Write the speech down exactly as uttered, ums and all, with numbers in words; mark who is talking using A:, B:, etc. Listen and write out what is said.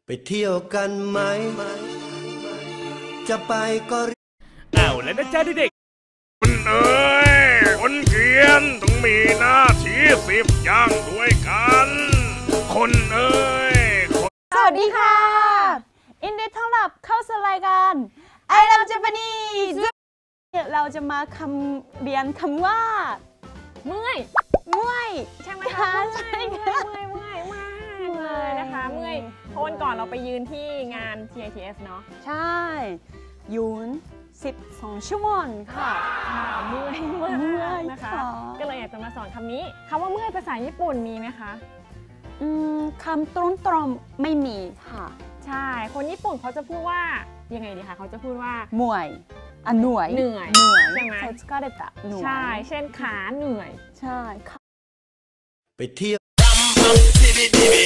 A: ไปเที่ยวกันไหมจะไปก็
B: เอาแล้วนะจ๊ะเด็กๆคนเอ้ยคนเขียนต้องมีหน้าที่สิบอย่างด้วยกันคนเอ้ย
C: สวัสดีค่ะอินดีต้อนรับเข้าสู่รายการ I Love Japanese เราจะมาคำเรียนคำว่าเมื่อยเมื่อย
D: ใช่ไหมคะใช่เมื่อยเมื่อยเมื่อยมากเลยนะคะเมื่อยเพราะวันก่อนเราไปยืนที่งาน ที ไอ ที เอฟ เนาะ
C: ใช่ยืนสิบสองชั่วโมงค่ะ
D: เมื่อยมากนะคะก็เลยอยากจะมาสอนคำนี้คำว่าเมื่อยภาษาญี่ปุ่นมีไหมคะ
C: อืมคำตรงตรงไม่มีค่ะ
D: ใช่คนญี่ปุ่นเขาจะพูดว่ายังไงดีคะเขาจะพูดว่า
C: เมื่อยอ่ะเหนื่อย
D: เหนื่อย
C: เหนื่อย
D: ใช่ไหม
C: 疲れたเหนื่อย
D: ใช่เช่นขาเหนื่อย
C: ใช่
A: ไปเที่ยว